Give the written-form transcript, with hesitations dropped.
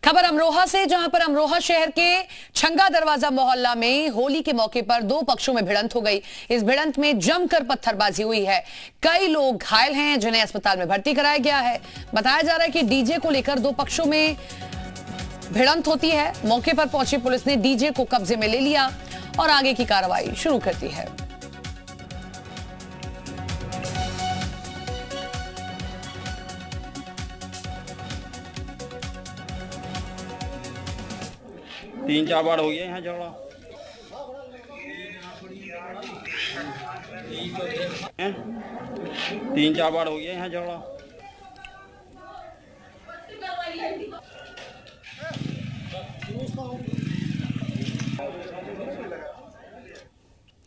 खबर अमरोहा से, जहां पर अमरोहा शहर के छंगा दरवाजा मोहल्ला में होली के मौके पर दो पक्षों में भिड़ंत हो गई। इस भिड़ंत में जमकर पत्थरबाजी हुई है। कई लोग घायल हैं जिन्हें अस्पताल में भर्ती कराया गया है। बताया जा रहा है कि डीजे को लेकर दो पक्षों में भिड़ंत होती है। मौके पर पहुंची पुलिस ने डीजे को कब्जे में ले लिया और आगे की कार्रवाई शुरू कर दी है। तीन चार बार हो गया यहाँ झगड़ा। 3-4 बार हो गया यहाँ झगड़ा।